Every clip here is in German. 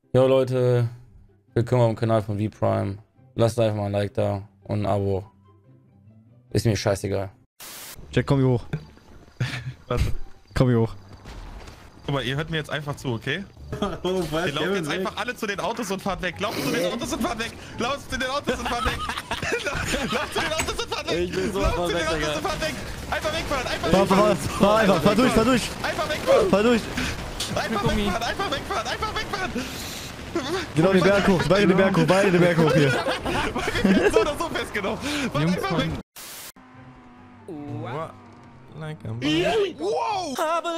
Jo Leute, willkommen am Kanal von V-Prime. Lasst einfach mal ein Like da und ein Abo. Ist mir scheißegal. Jack, komm hier hoch. Warte. Komm hier hoch. Guck mal, ihr hört mir jetzt einfach zu, okay? Oh, was? Ihr lauft jetzt einfach alle zu den Autos und fahrt weg. Lauft zu den Autos und fahrt weg. Lauft zu den Autos und fahrt weg. Lauft zu den Autos und fahrt weg. Ich will so Lauft zu weit den weg, Autos Digga. und fahrt weg. Einfach wegfahren, einfach wegfahren. Fahr einfach, fahr durch, fahr durch. Einfach wegfahren. Fahr durch. Einfach wegfahren, einfach wegfahren, einfach wegfahren. Genau den Berg hoch, beide den Berg hoch, beide den Berg hoch hier. Wir werden so oder so festgenommen. Fahr einfach weg. Like a Wow!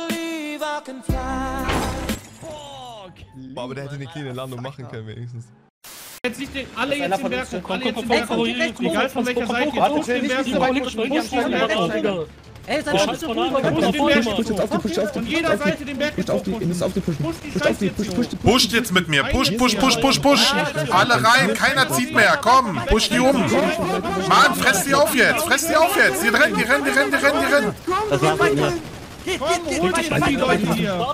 Boah, aber der hätte eine kleine Landung machen können wenigstens. Jetzt nicht den, alle jetzt den Berg hoch, alle jetzt den Berg hoch, egal von welcher Seite, push den Berg hoch, Ey, seid push den Berg hoch, von jeder Seite den Berg hoch, Pusht jetzt mit mir. Push, push, push, push, push. Alle rein. Keiner zieht mehr. Komm, push die um. Mann, fress die auf jetzt. Fress die auf jetzt. Die rennen, die rennen, die rennen, die rennen, die rennen. Das war's mit mir. hol die Leute hier.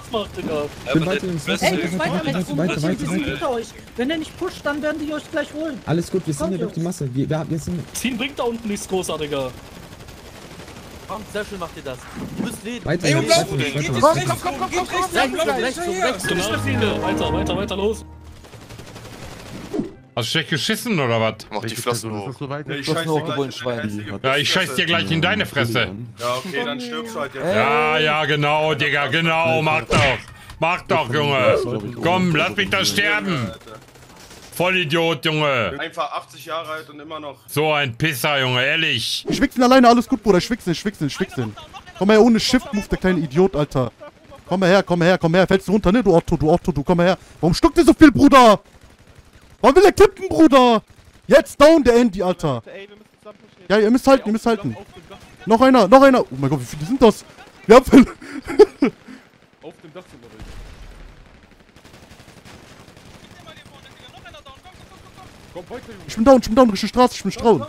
Hinter euch. Wenn er nicht pusht, dann werden die euch gleich holen. Alles gut, wir sind hier durch die Masse. Wir sind... Ziehen bringt da unten nichts großartiger. Komm, sehr schön macht ihr das. Ihr müsst leben. Weiter, Rechts, weiter, los. Hast du schlecht geschissen oder was? Mach die Flossen hoch. Ja, ich scheiß dir gleich in deine Fresse. Ja, okay, dann stirbst du halt jetzt. Ja, ja, genau, Digga, genau. Mach doch. Mach doch, Junge. Komm, lass mich da sterben. Vollidiot, Junge. Einfach 80 Jahre alt und immer noch. So ein Pisser, Junge, ehrlich. Schwichsen alleine, alles gut, Bruder. Schwichsen. Komm her, ohne Shift-Move, der kleine Idiot, Alter. Komm her. Fällst du runter, ne? Du Otto, komm her. Warum stuckt ihr so viel, Bruder? Warum will er kippen, Bruder? Jetzt down, der Andy, Alter. Ja, ihr müsst halten, Noch einer. Oh mein Gott, wie viele sind das? Wir haben viele. Auf dem Dach sind wir. Ich bin down, Richtige Straße, ich bin down.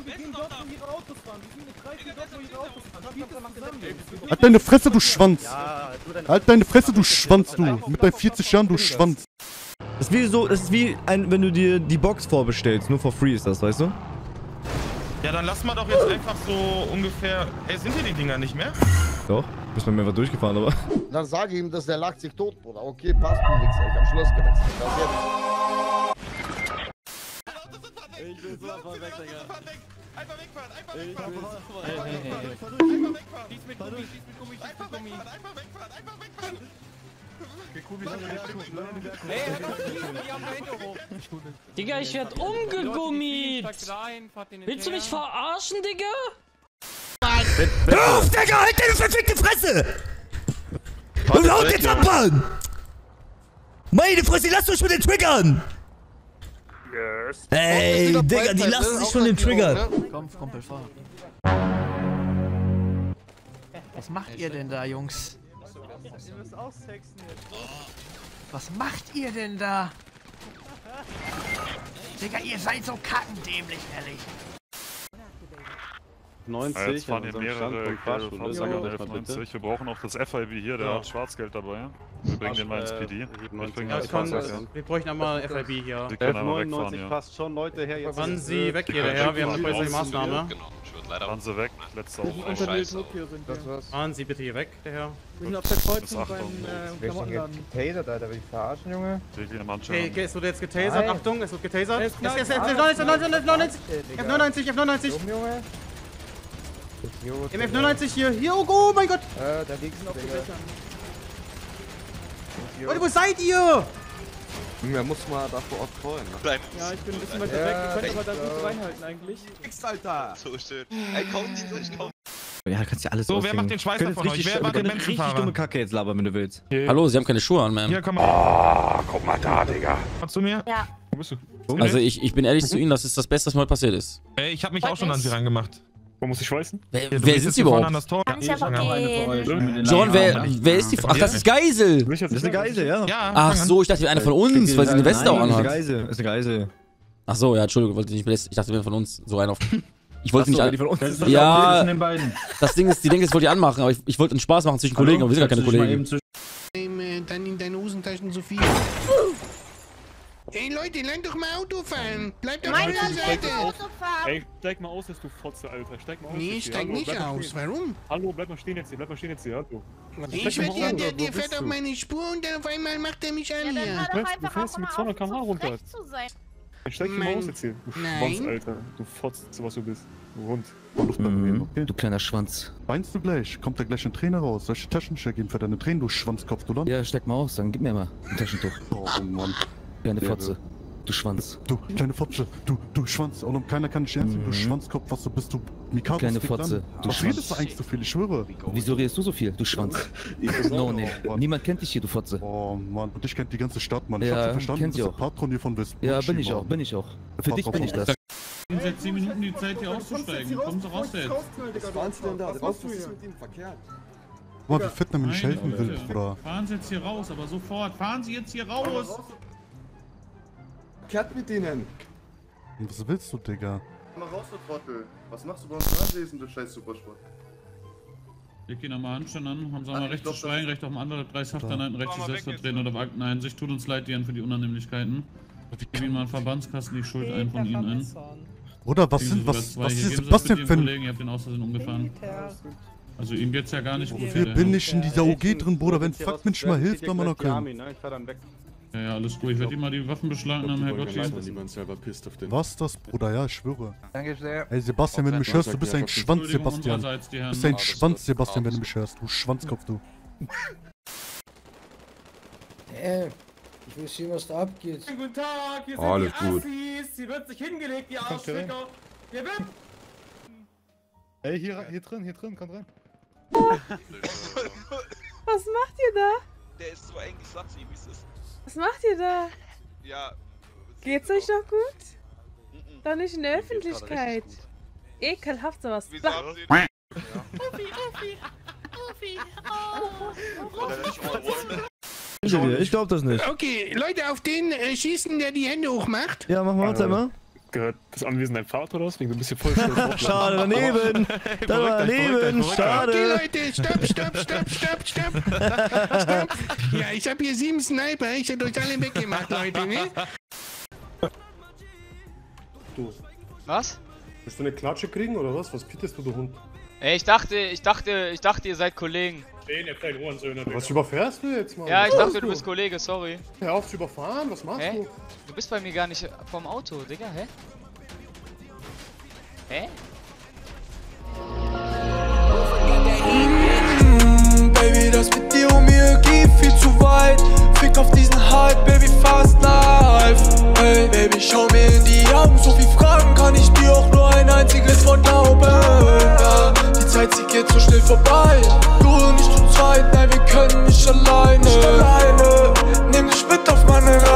Halt deine Fresse, du Schwanz. Halt deine Fresse, du Schwanz, du. Mit deinen 40 Jahren, du Schwanz. Das ist wie wenn du dir die Box vorbestellst. Nur for free ist das, weißt du? Ja, dann lass mal doch jetzt einfach so ungefähr... Ey, sind hier die Dinger nicht mehr? Doch, bist bei mir einfach durchgefahren, aber... Dann sage ich ihm, dass der lag sich tot, Bruder. Okay, passt, du Wichser. Ich hab Schluss gewechselt. Das jetzt. Ich will so weit weg, Digga. Einfach wegfahren, einfach Ich wegfahren. will so weit Einfach weg. wegfahren. Schieß mit Gummi, schieß mit Gummi, einfach wegfahren, einfach wegfahren. Digga, ich werd umgegummiet. Willst du mich verarschen, Digga? Hör auf, Digga! Halt deine verfickte Fresse! Und laut jetzt abbauen! Meine Fresse, lasst euch von den Triggern! Ey, Digga, die lassen sich von den Triggern! Komm, Kumpel, fahr. Was macht ihr denn da, Jungs? Was macht ihr denn da? Digga, ihr seid so kackendämlich, ehrlich. 90 jetzt fahren hier mehrere F90. Wir brauchen auch das FIB hier, der hat Schwarzgeld dabei. Wir bringen den mal ins PD. Wir bräuchten einmal FIB hier. Die können einmal wegfahren, F99 ja. passt schon, Leute, her jetzt. Wann Sie weg hier, Herr? Wir haben eine polizeiliche Maßnahme. Fahren sie weg, letzte Aufruf. Fahren Sie bitte hier weg, der Herr. Wir sind auf der Kreuzung beim Klamottenladen. Getasert, Alter, will ich verarschen, Junge? Okay, es wird jetzt getasert. Achtung, es wird getasert. F99. Im F99 hier. Hier, oh mein Gott. Da liegst du, Digga. Leute, wo seid ihr? Wer muss mal da vor Ort callen, ne? Ja, ich bin ein bisschen weiter weg. Wir können aber da gut reinhalten eigentlich. Alter! So schön. Ey, komm nicht durch, komm. Ja, kannst ja alles So, wer macht den Schweißer von euch? Wer war der Menschenfahrer? dumme Kacke jetzt labern, wenn du willst. Hallo, Sie haben keine Schuhe an, man. Hier, komm mal. Guck mal da, Digga. Komm zu mir. Ja. Wo bist du? Also ich bin ehrlich zu Ihnen, das ist das Beste, was mir heute passiert ist. Ey, ich hab mich auch schon an sie rangemacht. Wo muss ich schweißen? Wer sind Sie überhaupt? Kann ich einfach gehen. John, wer ist die... Ach, das ist Geisel! Das ist eine Geisel, ja. Ja, Ach so, ich dachte, wir einer von uns, weil sie eine Weste auch Nein, anhat. Das ist eine Geisel. Ach so, ja, Entschuldigung, wollte nicht belästigen. Ich dachte, wir wären von uns. So einer auf... Ich wollte nicht... von uns. Ja, das Ding ist, die denken, das wollte ich anmachen, aber ich wollte einen Spaß machen zwischen Kollegen, aber wir sind gar keine Kollegen. Dann in deine Hosentaschen so viel. Ey Leute, lernt doch mal Auto fahren. Bleibt doch Nein, auf der Seite. Ey, steig mal aus, dass du Fotze, Alter. Steig mal aus. Nee, steig nicht aus. Warum? Hallo, bleib mal stehen jetzt hier. Bleib mal stehen jetzt hier. Hallo. Ich werd ja, der fährt auf meine Spur und dann auf einmal macht er mich an hier. Du fährst mit 200 km/h runter. Ich steig mal aus jetzt hier. Du Schwanz, Alter. Du Fotz, was du bist. Du Hund. Okay. Du kleiner Schwanz. Weinst du gleich? Kommt da gleich ein Trainer raus? Soll ich die Taschentuch geben für deine Tränen, du Schwanzkopf, du Land? Ja, steck mal aus, dann gib mir mal ein Taschentuch. Oh Mann. Kleine Fotze. Du Schwanz. Du kleine Fotze. Du Schwanz. Und keiner kann dich ernst nehmen. Du Schwanzkopf, was du bist, du Mikado. Kleine Fotze. Du redest eigentlich so viel, ich schwöre. Wieso redest du so viel, du Schwanz? No, nee. Niemand kennt dich hier, du Fotze. Oh Mann, und dich kennt die ganze Stadt, Mann. Ich Ja, hab verstanden, kennt du sie bist auch. der Patron hier von West. Ja, bin ich auch. Für dich bin ich das. Seit 10 Minuten die Zeit, hier auszusteigen. Kommt doch raus jetzt. Was fahren Sie denn da? Was ist mit Ihnen verkehrt? Guck mal, wie fit man mir nicht helfen will, Bruder. Fahren Sie jetzt hier raus, aber sofort. Fahren Sie jetzt hier raus. Verkehrt mit Ihnen. Was willst du, Digga? Mal raus, du Trottel. Was machst du bei uns Nachlesen, du scheiß Supersport? Wir gehen nochmal Handstand an, haben sie mal rechts zu schweigen, rechts auf dem anderen, 3 Sachtanhalten, rechts die Selbstvertreten oder auf Akteneinsicht. Tut uns leid, Dian, für die Unannehmlichkeiten. Gib ihm mal einen Verbandskasten, die Schuld ein von Ihnen ein. Oder was ist Sebastian für ein... Ihr habt den Außersehen umgefahren. Also ihm geht's ja gar nicht gut. Wofür bin ich in dieser OG drin, Bruder? Wenn fuck Mensch mal hilft, dann mal noch können. Ja, alles gut. Ich werde ihm mal die Waffen beschlagnahmen, Herr Gotti. Was das, Bruder? Ja, ich schwöre. Danke sehr. Ey, Sebastian, wenn du mich hörst, du bist ein Schwanz, Sebastian. Du bist ein Schwanz, Sebastian, wenn du mich hörst. Du Schwanzkopf, du. Ich will sehen, was da abgeht. Guten Tag, hier sind Alles die gut. Assis. Hier wird sich hingelegt, die Arschficker. Hier wird... Ey, hier drin, komm rein. Was macht ihr da? Der ist so eng, ich sag's ihm, wie es ist. Was macht ihr da? Ja. Geht's euch noch gut? Doch nicht in der Öffentlichkeit. Ekelhaft sowas. Wieso haben Sie den... Ich glaub das nicht. Okay, Leute, auf den schießen, der die Hände hochmacht. Ja, machen wir uns einmal. Gehört das Anwesen dein Vater oder was? Wegen so ein bisschen voll. Schade, daneben! Daneben, schade! Okay, Leute, stopp! Ja, ich hab hier 7 Sniper, ich hab euch alle weggemacht, Leute, ne? Du. Was? Willst du eine Klatsche kriegen oder was? Was bietest du Hund? Ey, ich dachte, ihr seid Kollegen. Stehen, ihr kleinen Ohrensöhne. Was überfährst du jetzt mal? Ja, ich dachte, du bist Kollege, sorry. Hör auf zu überfahren, was machst du? Du bist bei mir gar nicht vom Auto, Digga, hä? Hä? Baby, das mit dir und mir geht viel zu weit. Fick auf diesen Hype, Baby, fast life. Hey, Baby, schau mir in die Augen. So viel Fragen kann ich dir auch nur ein einziges Wort glauben. Ja, die Zeit, sie geht so schnell vorbei. Du und ich zu zweit, nein, wir können nicht alleine. Nimm dich mit auf meine Reise.